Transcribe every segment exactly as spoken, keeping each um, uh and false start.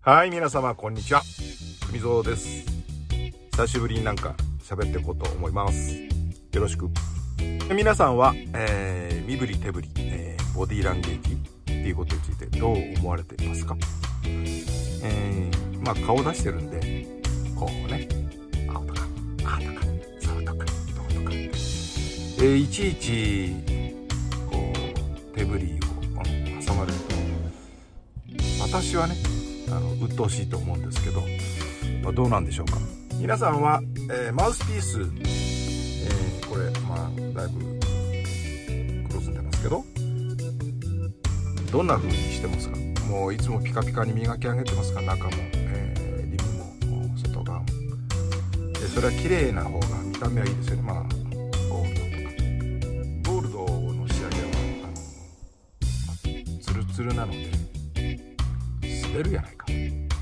はい、皆様こんにちは、国蔵です。久しぶりになんか喋っていこうと思います。よろしく。皆さんは、えー、身振り手振り、えー、ボディーランゲージっていうことについてどう思われていますか？えー、まあ顔出してるんで、こうね、青とかあーとかそうとかどうとか、えー、いちいちこう手振りを挟まれると、私はねあの鬱陶しいと思うんですけど、まあ、どうなんでしょうか。皆さんは、えー、マウスピース、えー、これまあだいぶ黒ずんでますけど、どんな風にしてますか？もういつもピカピカに磨き上げてますか？中も、えー、リムももう外側も。でそれは綺麗な方が見た目はいいですよね。まあゴールドとかゴールドの仕上げはあの、まあ、ツルツルなので滑るやないか、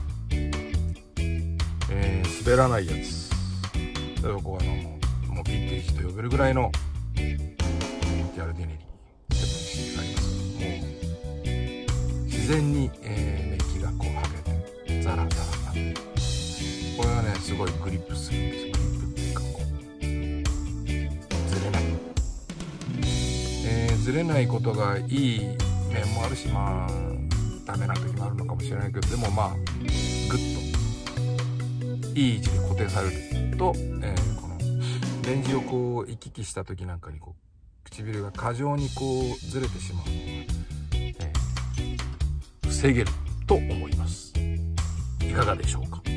えー、滑らないやつ、例えばこうあのもう、もうヴィンテージと呼べるぐらいのジャルディネリセブンシーがありますけども、自然に、えー、メッキがこう剥げてザラザラになって、これはねすごいグリップするんですよ。グリップっていうかこうずれない、えー、ずれないことがいい面もあるし、まあダメな時もあるのかもしれないけど、でもまあグッといい位置に固定されると、えー、このレンジをこう行き来した時なんかにこう唇が過剰にこうずれてしまうのが、えー、防げると思います。いかがでしょうか？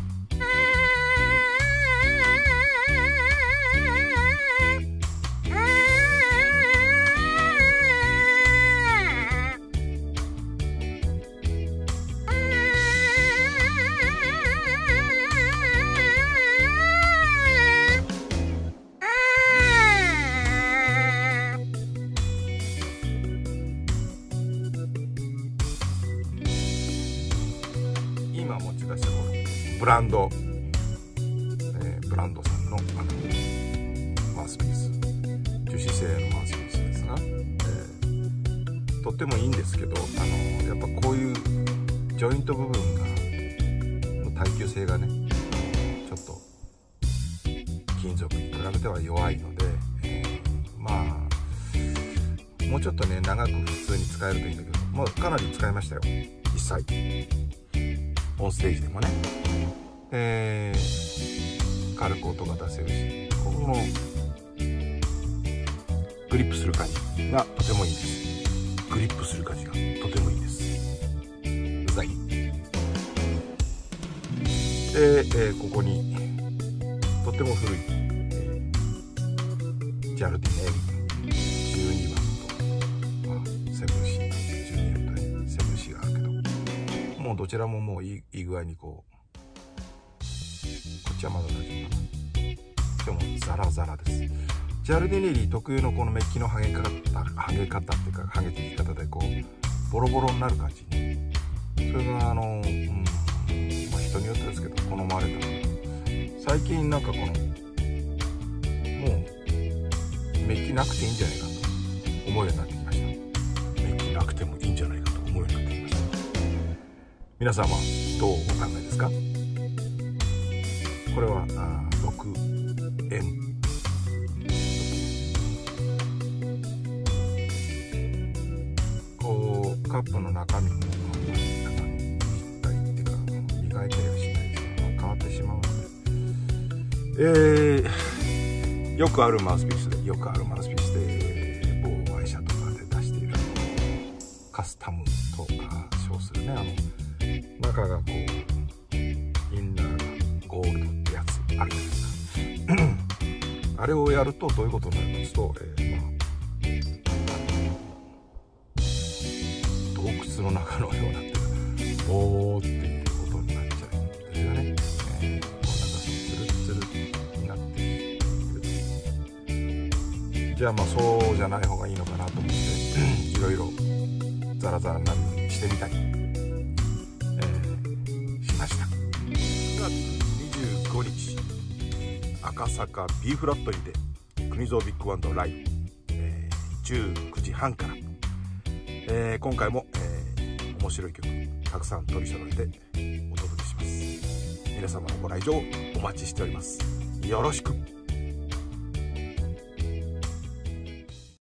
今持ち出したこのブランド、えー、ブランドさんのあのマウスピース、樹脂製のマウスピースですが、えー、とってもいいんですけど、あのやっぱこういうジョイント部分がの耐久性がねちょっと金属に比べては弱いので、えー、まあもうちょっとね長く普通に使えるといいんだけど、もうかなり使いましたよ実際。オンステージでもね、えー、軽く音が出せるし、ここのグリップする感じがとてもいいです。グリップする感じがとてもいいです。うざい。で、えー、ここにとても古い、えー、ジャルディネリじゅうにばんと、まあ、セブンシーじゅうにばんとねセブンシーがあるけど、もうどちらももういい、いい具合にこう、こっちはまだ大丈夫かな。今日もザラザラです。ジャルディネリー特有のこのメッキの剥げ方、剥げ方っていうか剥げていき方でこうボロボロになる感じに、それがあの、うん、まあ人によってですけど好まれたので、最近なんかこのもうメッキなくていいんじゃないかと思うようになってきました。メッキなくてもいいんじゃないかと思うようになってきました。皆さんはどうお考えですか？これはろくえんこうカップの中身も中身したいっていうか磨いたりはしないですけど、まあ、変わってしまうので、えー、よくあるマウスピースでよくあるマウスピースで某会社とかで出しているカスタムとか称するね、あの中がこうインナーがゴールドってやつあるじゃないですかあれをやるとどういうことになりますと、えー、まあ洞窟の中のようなっていうおーっていうことになっちゃうんですよね。えー、こうなんかツルツルになっている。じゃあまあそうじゃない方がいいのかなと思っていろいろザラザラになるようにしてみたりしがつにじゅうごにち赤坂 B フラットにて国蔵ビッグバンドライブ、えー、じゅうくじはんから、えー、今回も、えー、面白い曲たくさん取り揃えてお届けします。皆様のご来場お待ちしております。よろしく。